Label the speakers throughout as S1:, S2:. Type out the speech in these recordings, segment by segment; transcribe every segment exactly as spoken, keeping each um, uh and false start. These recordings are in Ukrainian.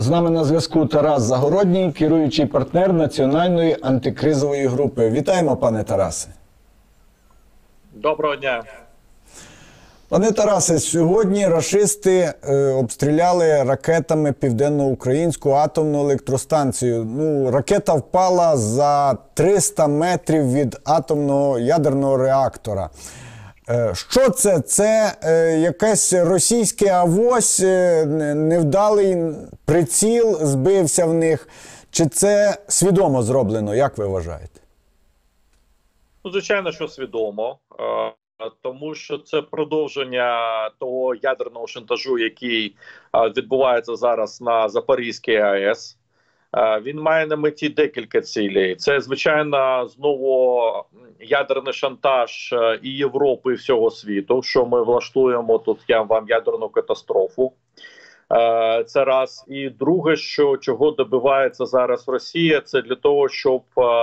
S1: З нами на зв'язку Тарас Загородній, керуючий партнер Національної антикризової групи. Вітаємо, пане Тарасе.
S2: Доброго дня.
S1: Пане Тарасе, сьогодні рашисти е, обстріляли ракетами Південноукраїнську атомну електростанцію. Ну, ракета впала за триста метрів від атомного ядерного реактора. Е, що це? Це е, якесь російське авось, е, невдалий приціл збився в них? Чи це свідомо зроблено, як ви вважаєте?
S2: Ну, звичайно, що свідомо. Тому що це продовження того ядерного шантажу, який відбувається зараз на Запорізькій АЕС. Він має на меті декілька цілей. Це, звичайно, знову ядерний шантаж і Європи, і всього світу, що ми влаштуємо тут я вам ядерну катастрофу. Це раз. І друге, що чого добивається зараз Росія, це для того, щоб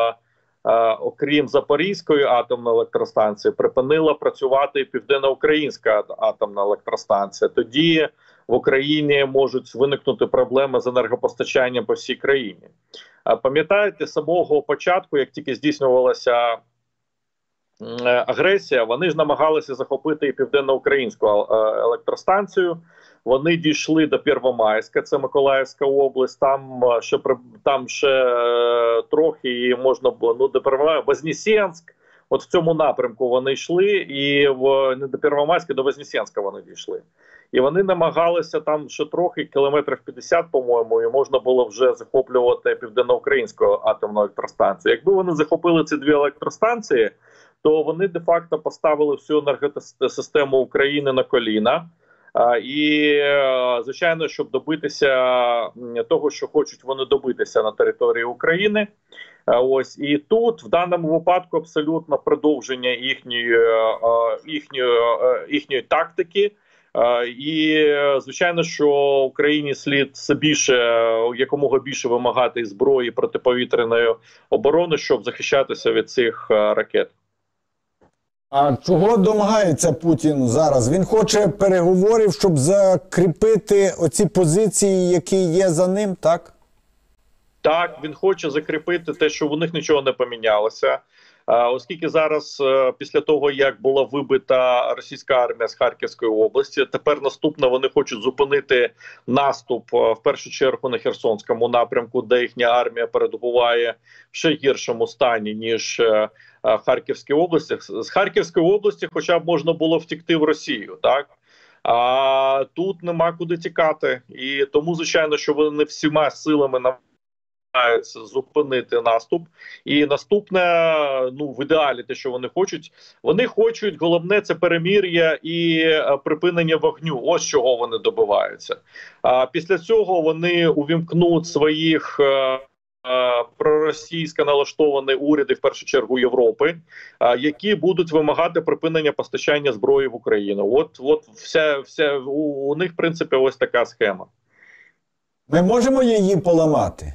S2: окрім Запорізької атомної електростанції, припинила працювати і Південноукраїнська атомна електростанція. Тоді в Україні можуть виникнути проблеми з енергопостачанням по всій країні. Пам'ятаєте, з самого початку, як тільки здійснювалася агресія, вони ж намагалися захопити і Південноукраїнську електростанцію. Вони дійшли до Первомайська, це Миколаївська область, там ще, там ще трохи можна було, ну, до Первомайська, Вознесенськ, от в цьому напрямку вони йшли, і в, не до Первомайська, до Вознесенська вони дійшли. І вони намагалися там ще трохи, кілометрів п'ятдесят, по-моєму, і можна було вже захоплювати Південноукраїнську атомну електростанцію. Якби вони захопили ці дві електростанції, то вони де-факто поставили всю енергосистему України на коліна. І, звичайно, щоб добитися того, що хочуть вони добитися на території України. Ось, і тут, в даному випадку, абсолютно продовження їхньої, їхньої, їхньої тактики. І, звичайно, що Україні слід все більше, якомога більше вимагати зброї протиповітряної оборони, щоб захищатися від цих ракет.
S1: А чого домагається Путін зараз? Він хоче переговорів, щоб закріпити оці позиції, які є за ним, так?
S2: Так, він хоче закріпити те, що у них нічого не помінялося. Оскільки зараз, після того, як була вибита російська армія з Харківської області, тепер наступне вони хочуть зупинити наступ, в першу чергу, на Херсонському напрямку, де їхня армія перебуває в ще гіршому стані, ніж в Харківській області. З Харківської області хоча б можна було втекти в Росію, так? А тут нема куди тікати. І тому, звичайно, що вони всіма силами намагаються зупинити наступ. І наступне, ну, в ідеалі те, що вони хочуть, вони хочуть, головне, це перемир'я і припинення вогню. Ось чого вони добиваються. А після цього вони увімкнуть своїх проросійсько налаштовані уряди, в першу чергу Європи, які будуть вимагати припинення постачання зброї в Україну. От, от вся, вся, у, у них, в принципі, ось така схема.
S1: Ми можемо її поламати?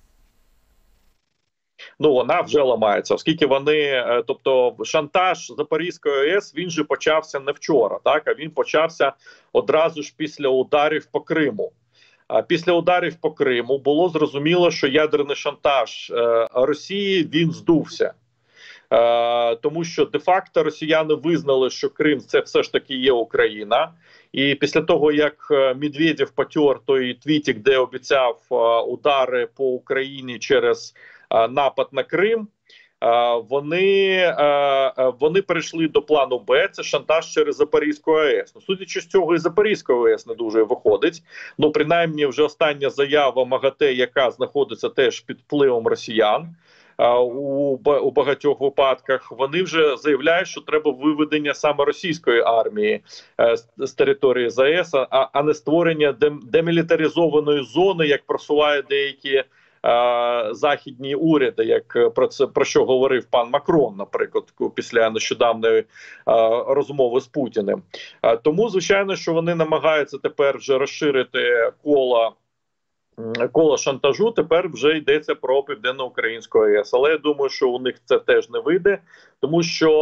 S2: Ну, вона вже ламається, оскільки вони, тобто шантаж Запорізької АЕС, він же почався не вчора, так, а він почався одразу ж після ударів по Криму. Після ударів по Криму було зрозуміло, що ядерний шантаж е, Росії, він здувся. Е, тому що де-факто росіяни визнали, що Крим – це все ж таки є Україна. І після того, як Медведєв потер той твітик, де обіцяв е, удари по Україні через е, напад на Крим, Вони, вони перейшли до плану Б, це шантаж через Запорізьку АЕС. Ну, судячи з цього, і Запорізька АЕС не дуже виходить. Ну, принаймні, вже остання заява МАГАТЕ, яка знаходиться теж під впливом росіян у, у багатьох випадках, вони вже заявляють, що треба виведення саме російської армії з, з території ЗАЕС, а, а не створення дем, демілітаризованої зони, як просуває деякі західні уряди, як про це про що говорив пан Макрон, наприклад, після нещодавної розмови з Путіним. Тому, звичайно, що вони намагаються тепер вже розширити коло коло шантажу. Тепер вже йдеться про Південноукраїнську АЕС. Але я думаю, що у них це теж не вийде, тому що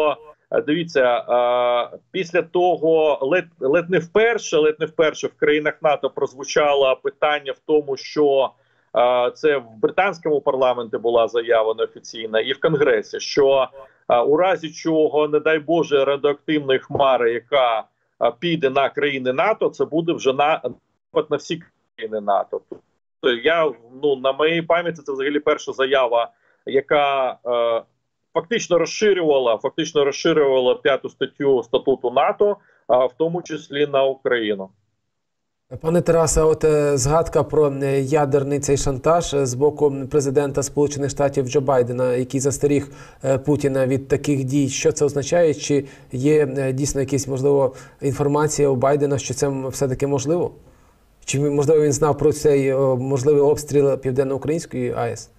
S2: Е, Дивіться, е, після того ледь, ледь не вперше, ледь не вперше в країнах НАТО прозвучало питання в тому, що е, це в британському парламенті була заява неофіційна, і в Конгресі, що е, у разі чого, не дай Боже, радіоактивної хмари, яка е, піде на країни НАТО, це буде вже на, на всі країни НАТО. Тобто я, ну, на моїй пам'яті, це взагалі перша заява, яка е, фактично розширювала, фактично розширювала п'яту статтю статуту НАТО, а в тому числі на Україну.
S3: Пане Тарасе, от е, згадка про е, ядерний цей шантаж е, з боку президента Сполучених Штатів Джо Байдена, який застеріг е, Путіна від таких дій. Що це означає? Чи є е, дійсно якась, можливо, інформація у Байдена, що це все-таки можливо? Чи, можливо, він знав про цей о, можливий обстріл Південно-Української АЕС?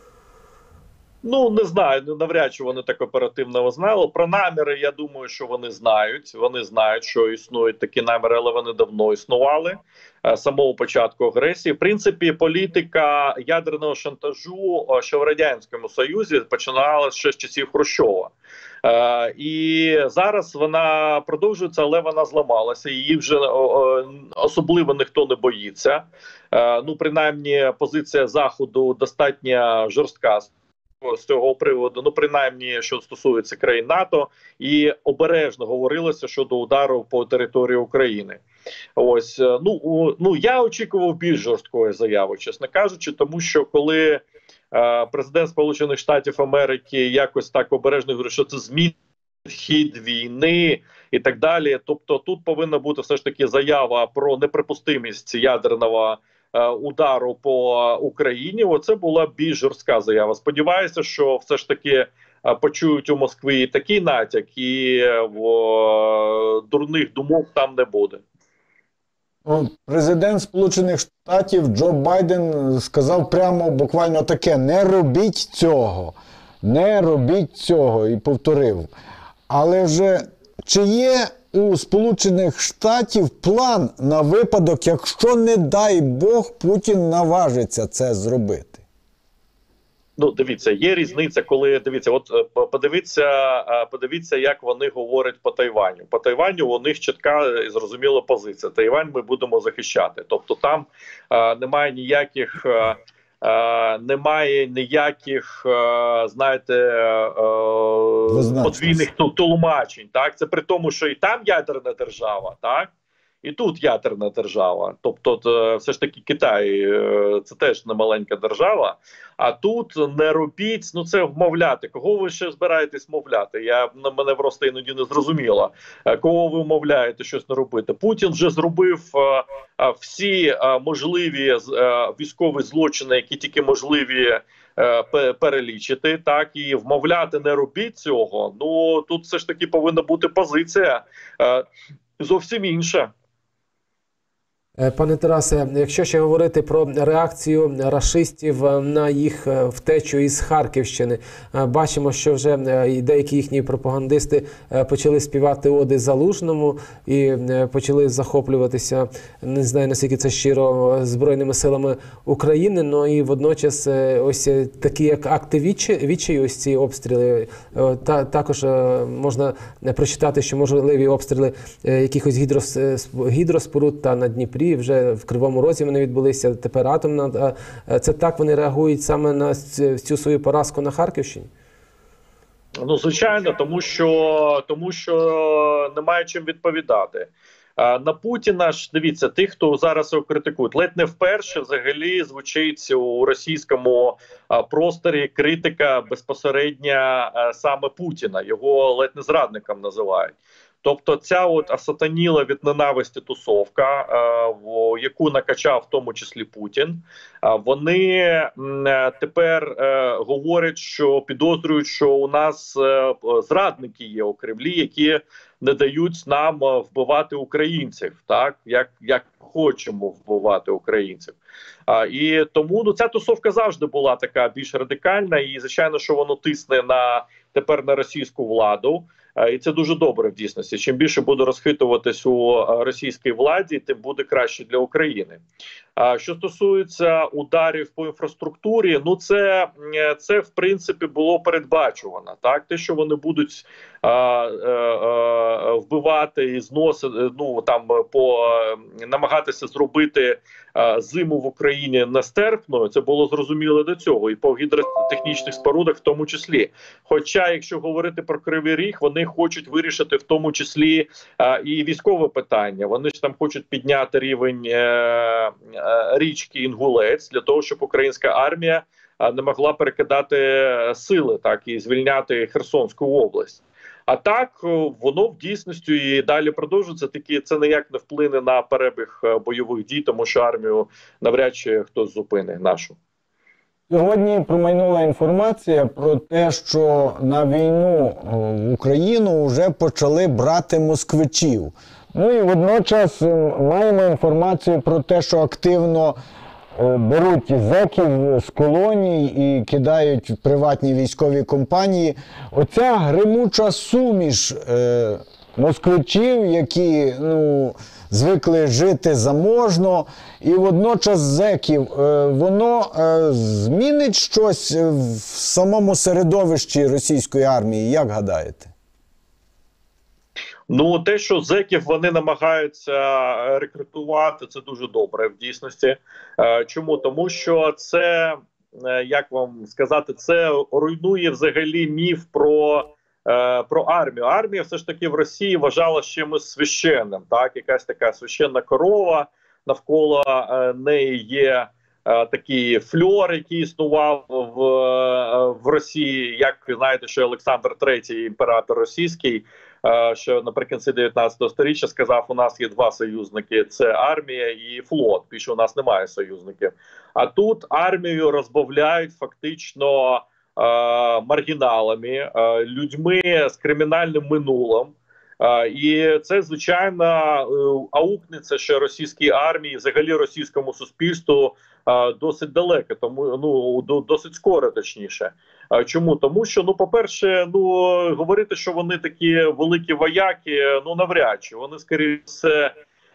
S2: Ну, не знаю, ну, навряд чи вони так оперативно знали. Про наміри, я думаю, що вони знають. Вони знають, що існують такі наміри, але вони давно існували з самого початку агресії. В принципі, політика ядерного шантажу ще в Радянському Союзі починалася ще з часів Хрущова. Е, і зараз вона продовжується, але вона зламалася. Її вже о, особливо ніхто не боїться. Е, ну, принаймні, позиція Заходу достатньо жорстка з цього приводу, ну, принаймні, що стосується країн НАТО, і обережно говорилося щодо удару по території України. Ось, ну, ну я очікував більш жорсткої заяви, чесно кажучи, тому що коли е, президент Сполучених Штатів Америки якось так обережно говорить, що це змінить хід війни і так далі, тобто тут повинна бути все ж таки заява про неприпустимість ядерного удару по Україні. Оце була більш жорстка заява. Сподіваюся, що все ж таки почують у Москві такий натяк, і в, дурних думок там не буде.
S1: Президент Сполучених Штатів Джо Байден сказав прямо буквально таке: не робіть цього, не робіть цього, і повторив. Але вже чи є у Сполучених Штатів план на випадок, якщо, не дай Бог, Путін наважиться це зробити?
S2: Ну, дивіться, є різниця, коли, дивіться, от подивіться, подивіться, як вони говорять по Тайваню. По Тайваню у них чітка і зрозуміла позиція. Тайвань ми будемо захищати. Тобто там а, немає ніяких... А, Uh, немає ніяких, uh, знаєте, uh, подвійних тлумачень. Так, це при тому, що і там ядерна держава, так, і тут ядерна держава. Тобто, то, все ж таки, Китай це теж не маленька держава. А тут не робіть, ну це вмовляти. Кого ви ще збираєтесь вмовляти? Я мене просто іноді не зрозуміло. Кого ви вмовляєте щось не робити? Путін вже зробив а, а, всі а, можливі а, військові злочини, які тільки можливі а, перелічити. Так, і вмовляти не робіть цього. Ну тут все ж таки повинна бути позиція а, зовсім інша.
S3: Пане Тарасе, якщо ще говорити про реакцію рашистів на їх втечу із Харківщини, бачимо, що вже деякі їхні пропагандисти почали співати оди Залужному і почали захоплюватися, не знаю, наскільки це щиро, Збройними силами України, ну і водночас ось такі як акти відчаю, ось ці обстріли, та, також можна прочитати, що можливі обстріли якихось гідрос, гідроспоруд та на Дніпрі, вже в Кривому Розі вони відбулися, тепер атомна. Це так вони реагують саме на цю свою поразку на Харківщині?
S2: Ну, звичайно, тому що, тому що немає чим відповідати. На Путіна ж, дивіться, тих, хто зараз його критикують, ледь не вперше взагалі звучить у російському просторі критика безпосередньо саме Путіна, його ледь не зрадником називають. Тобто ця от осатаніла від ненависті тусовка, е, в яку накачав в тому числі Путін, е, вони е, тепер е, говорять, що підозрюють, що у нас е, зрадники є у Кремлі, які не дають нам вбивати українців, так, як, як хочемо вбивати українців. А, і тому ну, ця тусовка завжди була така більш радикальна, і звичайно, що воно тисне на тепер на російську владу. І це дуже добре в дійсності. Чим більше буде розхитуватись у російській владі, тим буде краще для України. А що стосується ударів по інфраструктурі, ну це, це в принципі було передбачувано. Так, те, що вони будуть а, а, а, вбивати і зносити, ну там по намагатися зробити а, зиму в Україні нестерпною, це було зрозуміло до цього, і по гідротехнічних спорудах в тому числі. Хоча, якщо говорити про Кривий Ріг, вони хочуть вирішити в тому числі а, і військове питання. Вони ж там хочуть підняти рівень е, річки Інгулець для того, щоб українська армія не могла перекидати сили, так і звільняти Херсонську область. А так воно в дійсності і далі продовжується. Такі це ніяк не вплине на перебіг бойових дій, тому що армію навряд чи хтось зупине нашу.
S1: Сьогодні промайнула інформація про те, що на війну в Україну вже почали брати москвичів. Ну і водночас маємо інформацію про те, що активно беруть зеків з колоній і кидають в приватні військові компанії. Оця гримуча суміш е, москвичів, які ну, звикли жити заможно, і водночас зеків, е, воно е, змінить щось в самому середовищі російської армії, як гадаєте?
S2: Ну, те, що зеків вони намагаються рекрутувати, це дуже добре в дійсності. Чому? Тому що це, як вам сказати, це руйнує взагалі міф про, про армію. Армія все ж таки в Росії вважала чимось священним. Так? Якась така священна корова, навколо неї є такий фльор, який існував в, в Росії, як знаєте, що Олександр Третій, імператор російський, що наприкінці дев'ятнадцятого сторіччя сказав, у нас є два союзники, це армія і флот, більше у нас немає союзників. А тут армію розбавляють фактично е, маргіналами, е, людьми з кримінальним минулим. Uh, і це, звичайно, uh, аукнеться ще російській армії, взагалі російському суспільству uh, досить далеко, тому ну до, досить скоро, точніше. Uh, чому? Тому що, ну, по-перше, ну говорити, що вони такі великі вояки, ну навряд чи. Вони, скоріше все,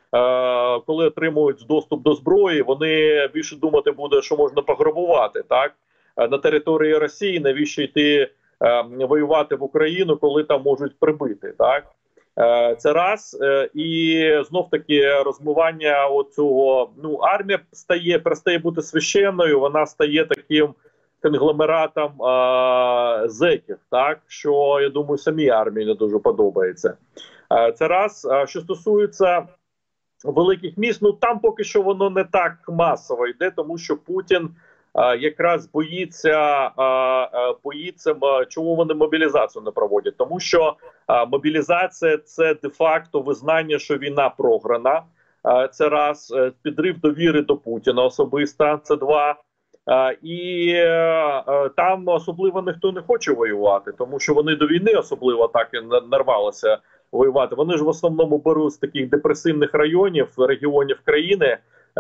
S2: uh, коли отримують доступ до зброї, вони більше думати буде, що можна пограбувати, так? Uh, на території Росії, навіщо йти uh, воювати в Україну, коли там можуть прибити, так? Це раз. І знов-таки розмивання оцього, ну, армія стає, перестає бути священною, вона стає таким конгломератом а, зеків, так, що, я думаю, самій армії не дуже подобається. А, це раз. А що стосується великих міст, ну, там поки що воно не так масово йде, тому що Путін а, якраз боїться, а, а, боїться, а, чому вони мобілізацію не проводять. Тому що а, мобілізація – це де-факто визнання, що війна програна. А, це раз. Підрив довіри до Путіна особисто, це два. А, і а, там особливо ніхто не хоче воювати, тому що вони до війни особливо так і нарвалися воювати. Вони ж в основному беруть з таких депресивних районів, регіонів країни,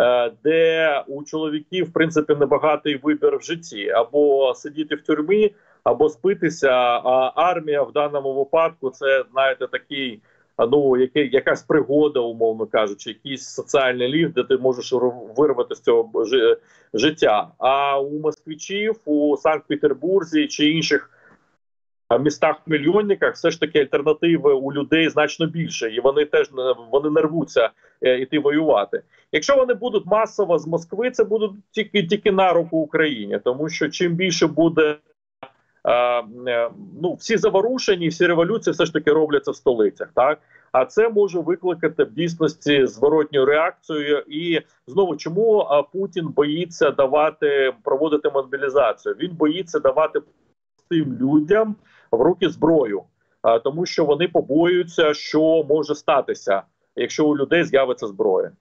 S2: де у чоловіків, в принципі, небагатий вибір в житті. Або сидіти в тюрмі, або спитися. А армія в даному випадку – це, знаєте, такий, ну, який, якась пригода, умовно кажучи, якийсь соціальний ліфт, де ти можеш вирвати з цього життя. А у москвичів, у Санкт-Петербурзі чи інших містах-мільйонниках все ж таки альтернативи у людей значно більше, і вони теж вони не рвуться е, іти воювати. Якщо вони будуть масово з Москви, це будуть тільки, тільки на руку Україні, тому що чим більше буде, е, е, ну, всі заворушені, всі революції все ж таки робляться в столицях, так? А це може викликати в дійсності зворотню реакцію. І знову, чому а, Путін боїться давати, проводити мобілізацію? Він боїться давати тим людям в руки зброю, а, тому що вони побоюються, що може статися, якщо у людей з'явиться зброя.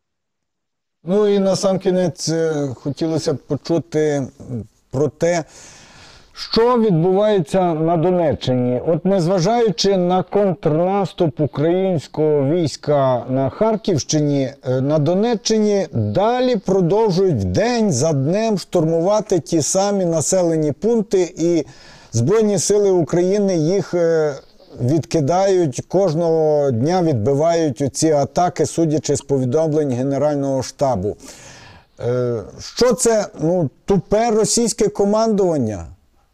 S1: Ну і насамкінець хотілося б почути про те, що відбувається на Донеччині. От незважаючи на контрнаступ українського війська на Харківщині, на Донеччині далі продовжують день за днем штурмувати ті самі населені пункти, і Збройні сили України їх відкидають, кожного дня відбивають ці атаки, судячи з повідомлень Генерального штабу. Е, що це? Ну, тупе російське командування?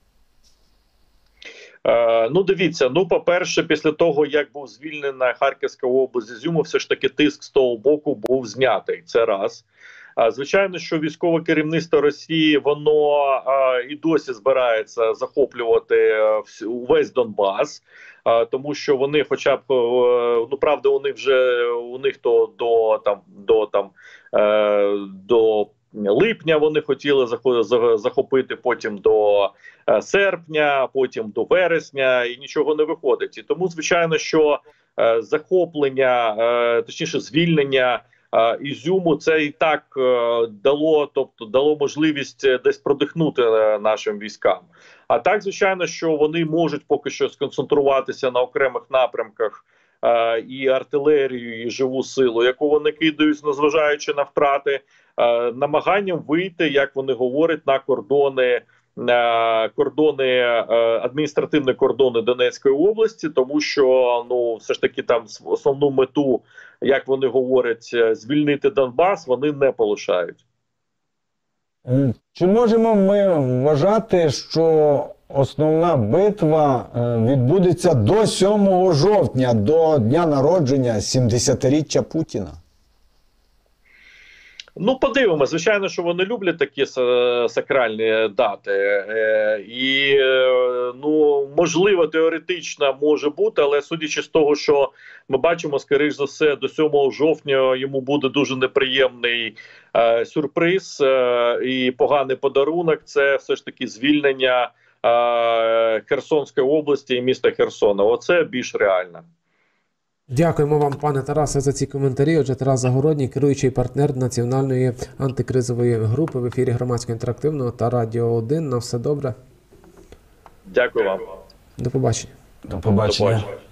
S2: Е, ну, дивіться, ну, по-перше, після того, як був звільнена Харківська область з Ізюму, все ж таки тиск з того боку був знятий. Це раз. А, звичайно, що військове керівництво Росії, воно а, і досі збирається захоплювати а, вс- увесь Донбас, а, тому що вони, хоча б, е, ну, правда, у них вже, у них то до, там, до, там, е, до липня вони хотіли захо- за- захопити, потім до е, серпня, потім до вересня, і нічого не виходить. І тому, звичайно, що е, захоплення, е, точніше, звільнення е, Ізюму, це і так е, дало, тобто дало можливість е, десь продихнути е, нашим військам. А так, звичайно, що вони можуть поки що сконцентруватися на окремих напрямках е, і артилерію, і живу силу, яку вони кидають, незважаючи на втрати, е, намаганням вийти, як вони говорять, на кордони. е, Кордони е, адміністративні кордони Донецької області, тому що ну все ж таки там основну мету, як вони говорять, е, звільнити Донбас, вони не полишають.
S1: М, Чи можемо ми вважати, що основна битва е, відбудеться до сьомого жовтня, до дня народження сімдесятиріччя Путіна?
S2: Ну, подивимося. Звичайно, що вони люблять такі са- сакральні дати. Е, і, е, ну, можливо, теоретично може бути, але судячи з того, що ми бачимо, скоріш за все, до сьомого жовтня йому буде дуже неприємний е, сюрприз е, і поганий подарунок. Це все ж таки звільнення е, Херсонської області і міста Херсона. Оце більш реально.
S3: Дякуємо вам, пане Тарасе, за ці коментарі. Отже, Тарас Загородній, керуючий партнер Національної антикризової групи в ефірі Громадського інтерактивного та Радіо один. На все добре.
S2: Дякую вам.
S3: До побачення.
S1: До
S2: До
S1: побачення.
S2: побачення.